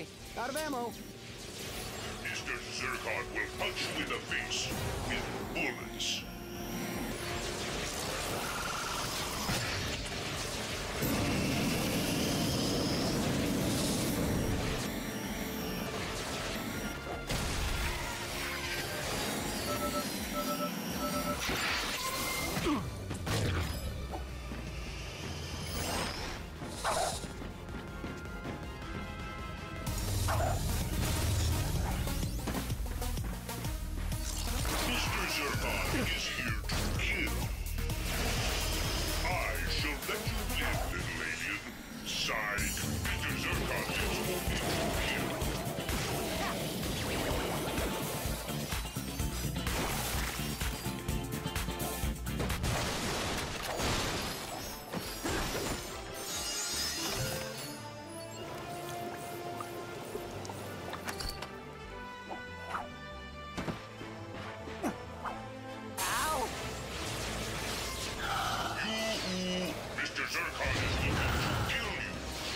boy. Out of ammo. Mr. Zurkon will punch you in the face with bullets. Mr. Zurkon is here to kill. I shall let you live, little alien. Side, Mr. Zurkon lives only to kill. Mr. Zurkon is looking to kill you.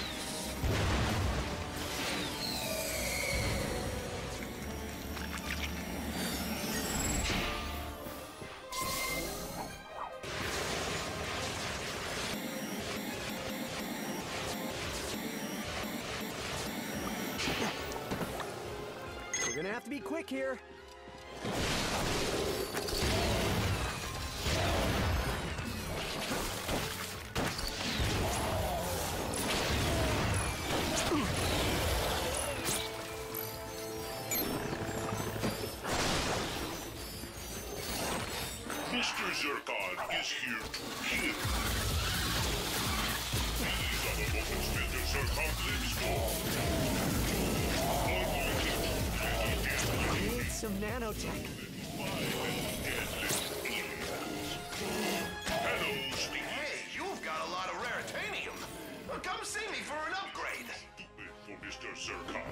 We're gonna have to be quick here. Mr. Zurkon is here to kill. These are the moments Mr. Zurkon lives for. I need some nanotech. Hello, Steve. Hey, you've got a lot of raritanium. Well, come see me for an upgrade. Stupid for Mr. Zurkon.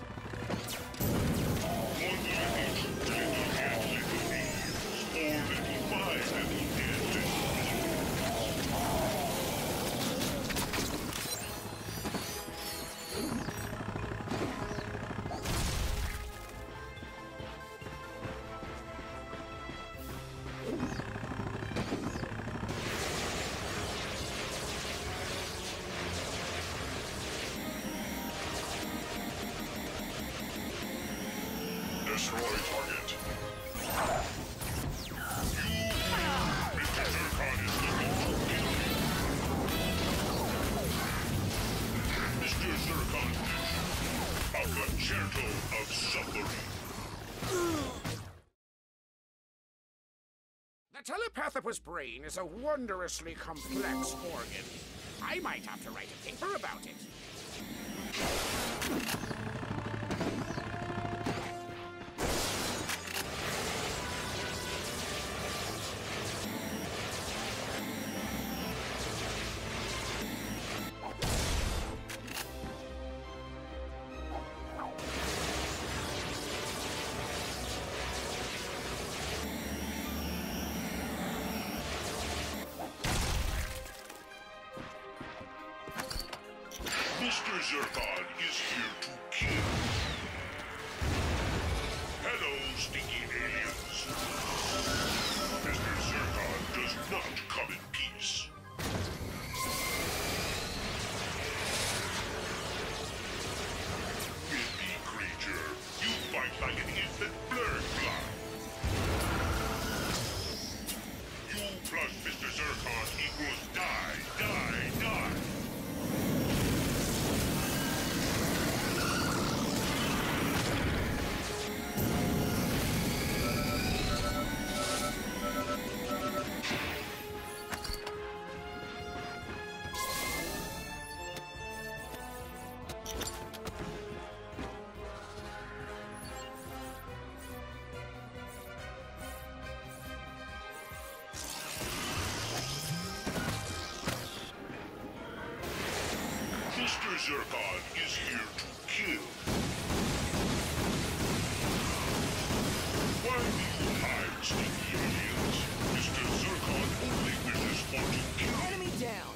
One little dead little beans. Four little five little dead little Destroy target. Mr. Zurkon is looking to kill you. Mr. Zurkon's mission. A concerto of suffering. The telepathopus brain is a wondrously complex organ. I might have to write a paper about it. Mr. Zurkon is here to kill. Hello, stinky aliens. Mr. Zurkon does not come in peace. Wimpy creature, you fight like an infant blurred fly. You plus Mr. Zurkon equals die, die, die. Mr. Zurkon is here to kill. Why do you hide, stinky aliens? Mr. Zurkon only wishes for to kill. Enemy down.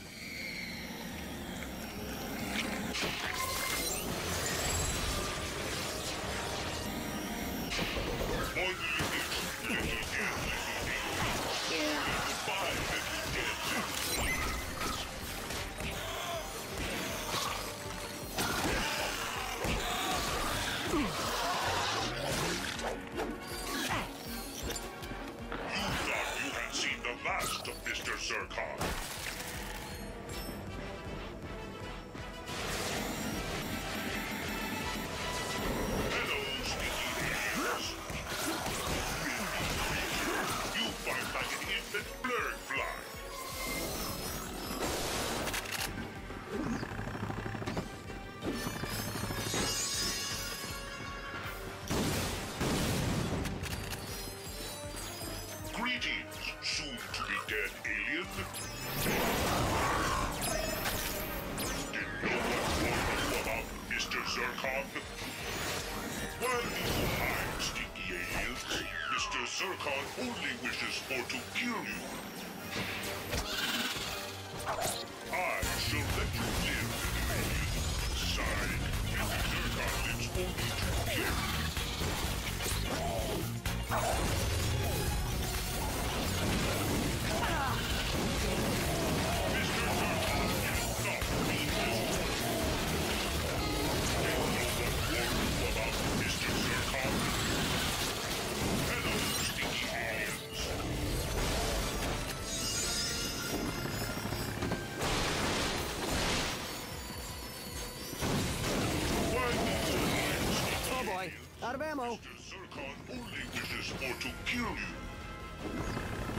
Oh boy, out of ammo. Zircon only wishes for to kill you.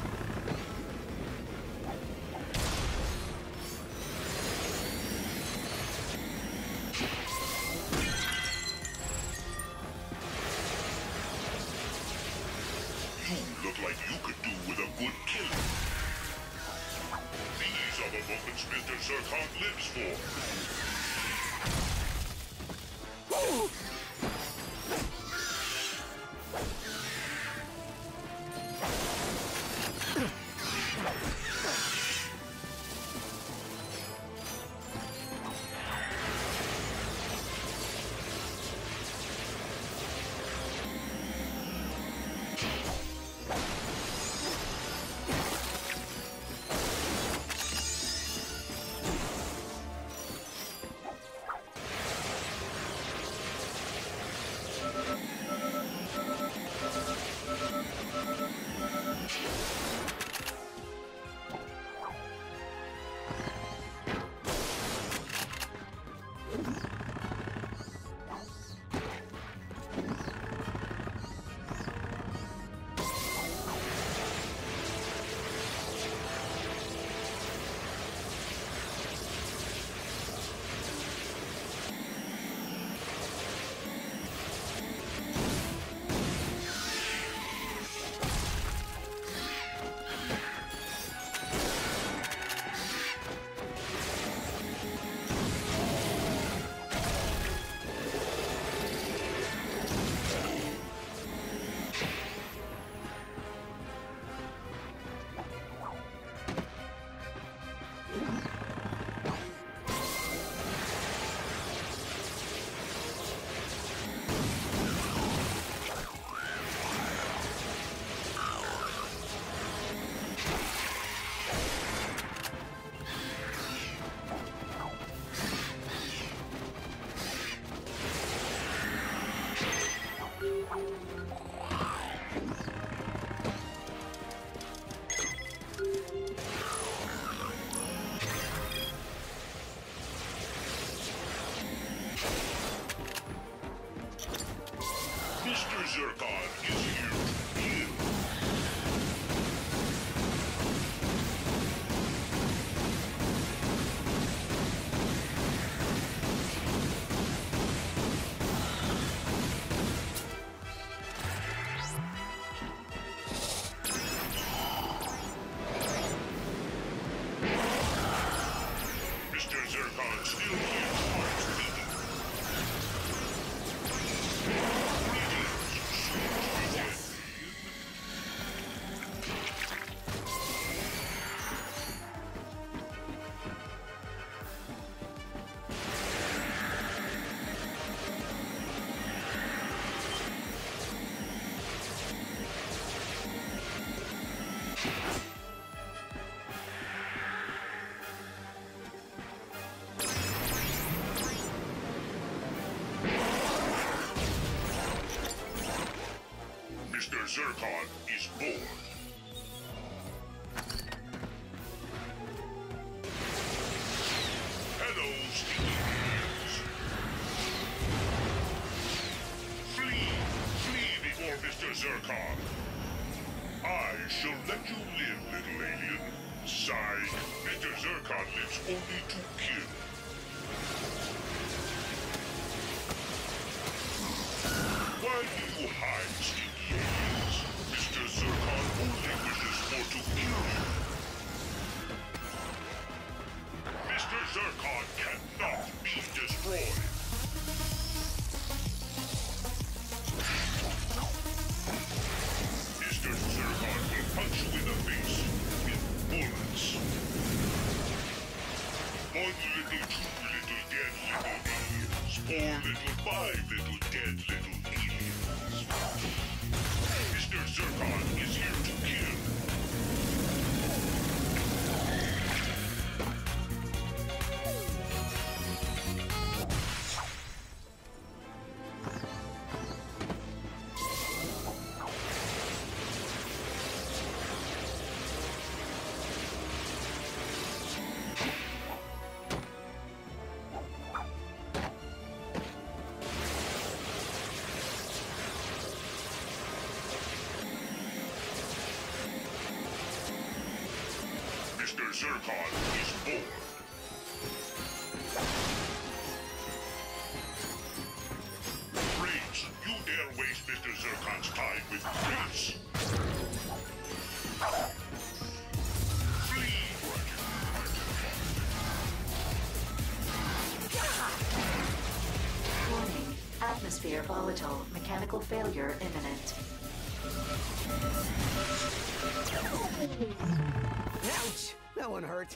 You look like you could do with a good kill. These are the moments Mr. Zircon lives for. Mr. Zircon is here to kill. Mr. Zircon still hears hearts beating. Mr. Zircon is born. Hello, sticky hands. Flee! Flee before Mr. Zircon. I shall let you live, little alien. Signed, Mr. Zircon lives only to kill. Why do you hide, stinky aliens? Mr. Zircon only wishes for to kill you. Mr. Zircon cannot be destroyed. Mr. Zircon will punch you in the face with bullets. One little, two little, dead little aliens. 4 little, 5 little, dead little aliens. Mr. Mr. Zircon is here to kill. Mr. Zircon is born. Rage, you dare waste Mr. Zircon's time with grace. Flee! Warning. Atmosphere volatile. Mechanical failure imminent. Ouch! That one hurt.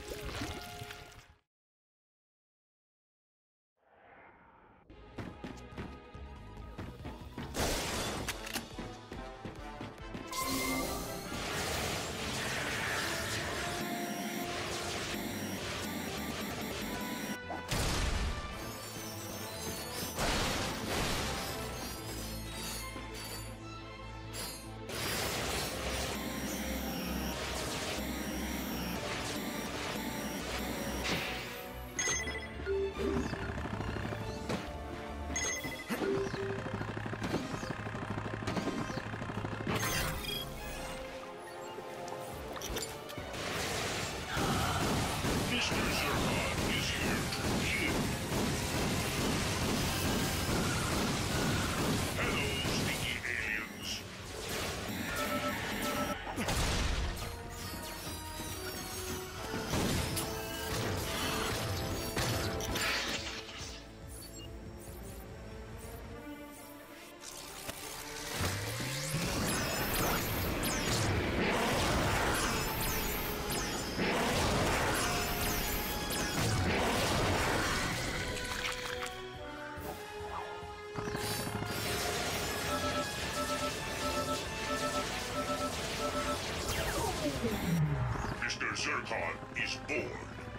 Mr. Zircon is born.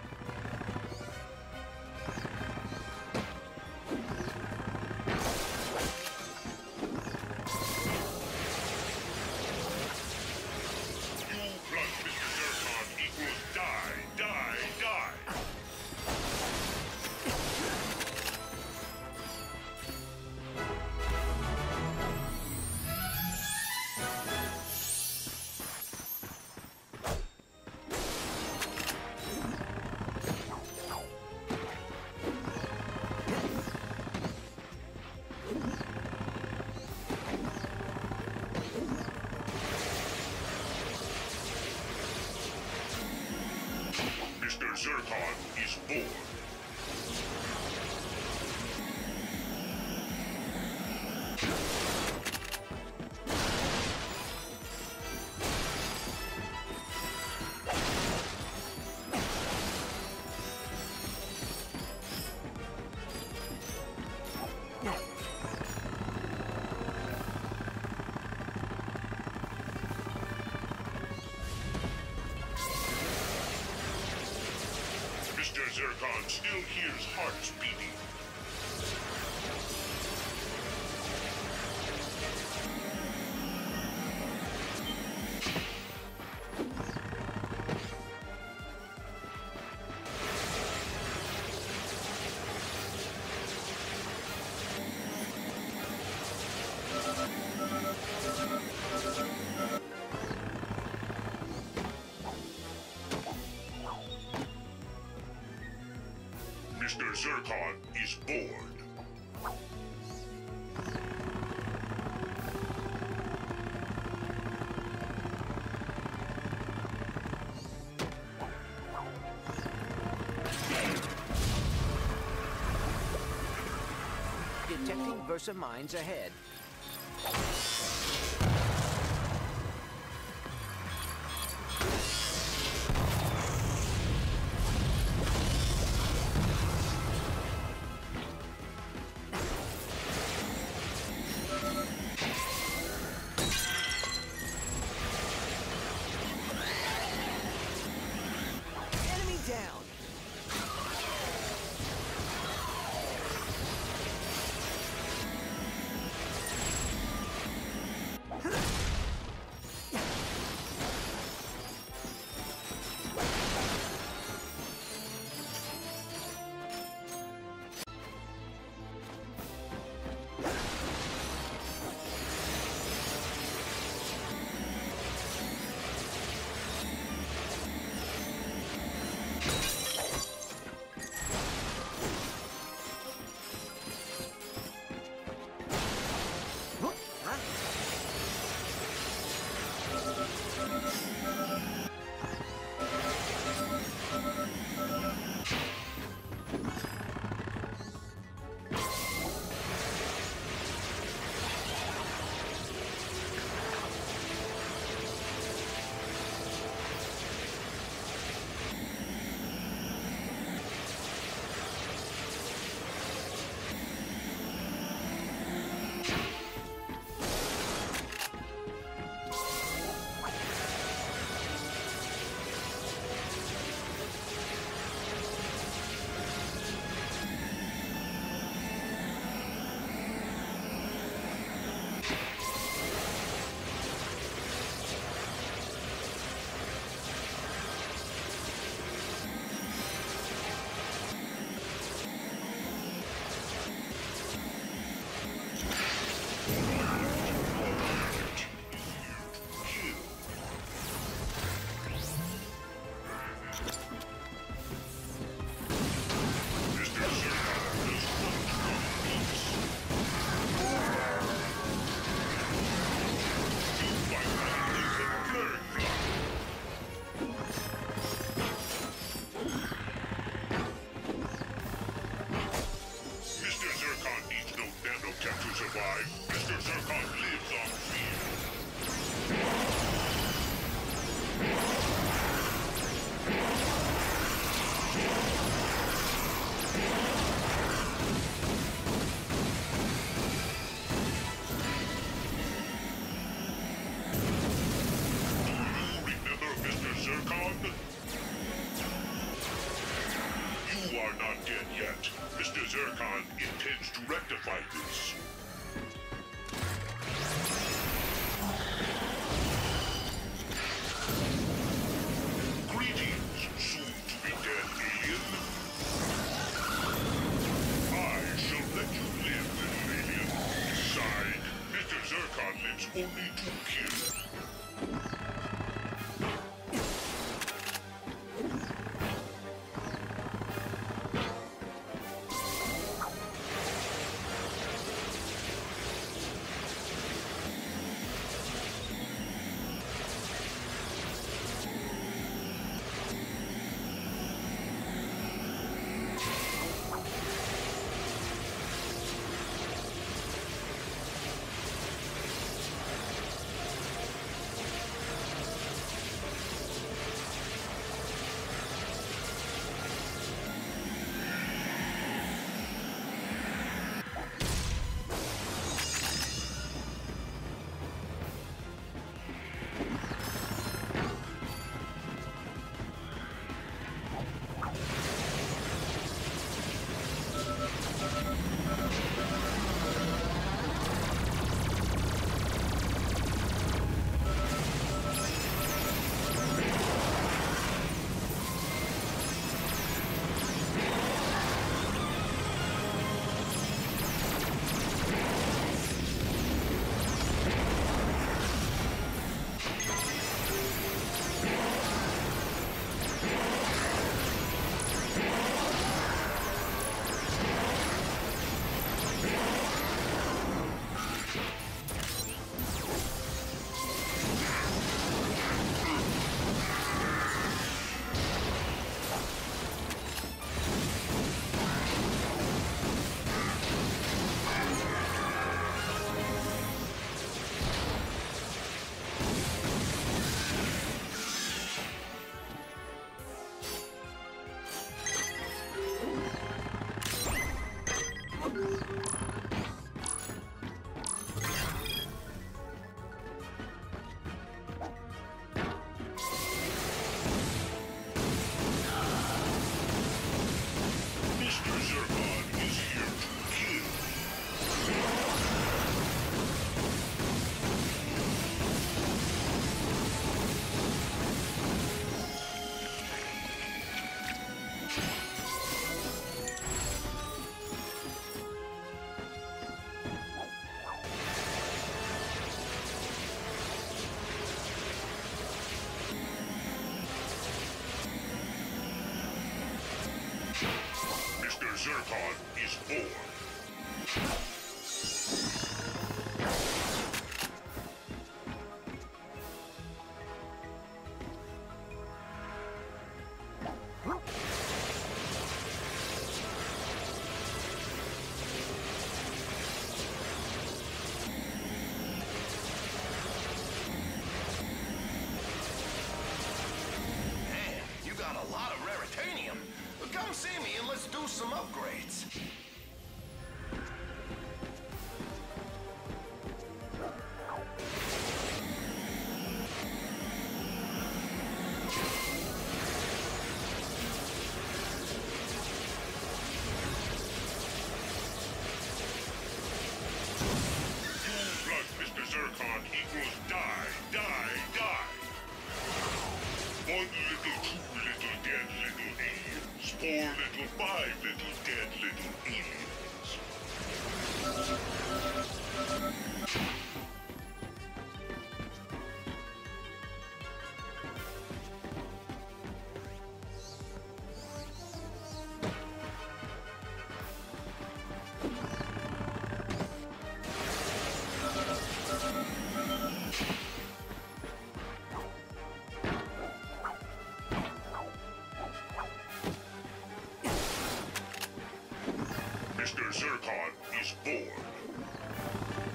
You plus Mr. Zircon equals die, die, die. Mr. Zircon is born. Mr. Zircon still hears hearts beating. Mr. Zircon is born. Detecting Versa mines ahead. time, Mr. Zircon lives on field. Remember Mr. Zircon? You are not dead yet. Mr. Zircon intends to rectify this. Greetings, soon-to-be-dead alien. I shall let you live, little alien. Signed, Mr. Zircon lives only to kill. Zircon is born. Man, you got a lot of raritanium. Come see me and let's do some upgrades. Plus Mr. Zircon equals die, die, die. One little, two little, dead little aliens. Four little, five little, dead little aliens. Mr. Zircon is born.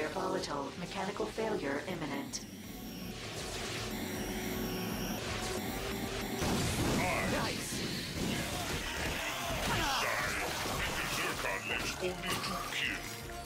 atmosphere volatile. Mechanical failure imminent. Nice. Mr. Zircon lives only to kill.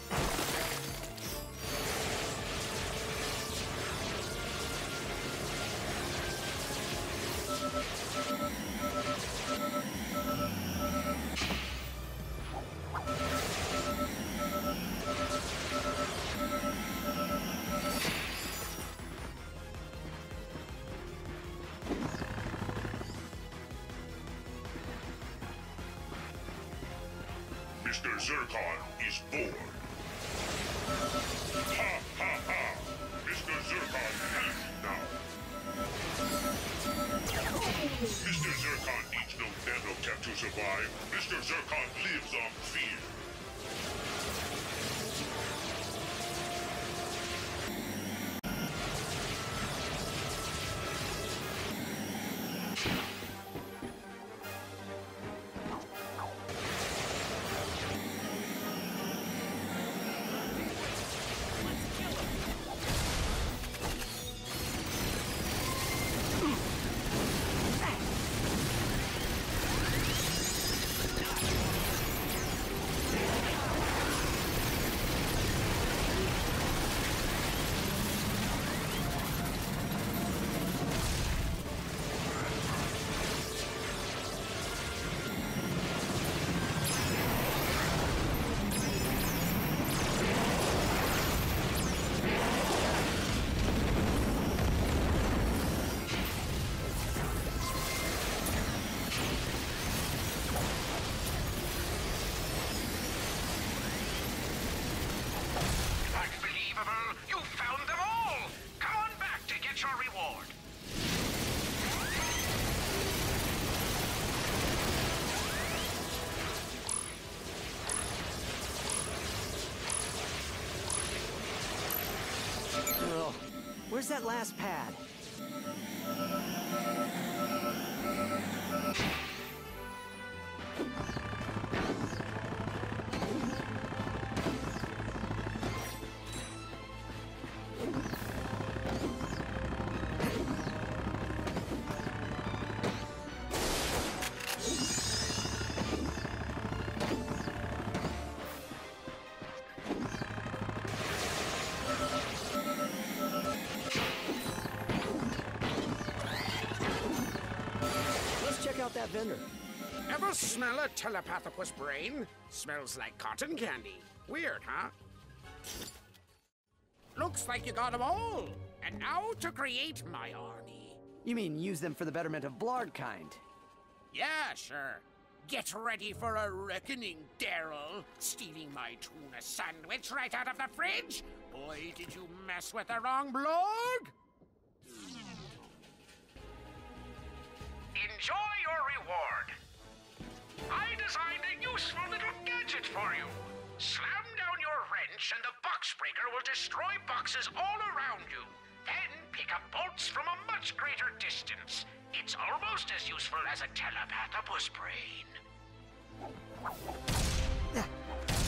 Mr. Zircon is born. Ha ha ha! Mr. Zircon lives now. Mr. Zircon needs no nanotech to survive. Mr. Zircon lives on fear. Unbelievable! You found them all! Come on back to get your reward! Ugh. Where's that last pad? Check out that vendor. Ever smell a telepathopus brain? Smells like cotton candy. Weird, huh? Looks like you got them all. And now to create my army. You mean use them for the betterment of Blard kind? Yeah, sure. Get ready for a reckoning, Daryl. Stealing my tuna sandwich right out of the fridge? Boy, did you mess with the wrong blog? Enjoy your reward. I designed a useful little gadget for you. Slam down your wrench and the box breaker will destroy boxes all around you. Then pick up bolts from a much greater distance. It's almost as useful as a telepathopus brain.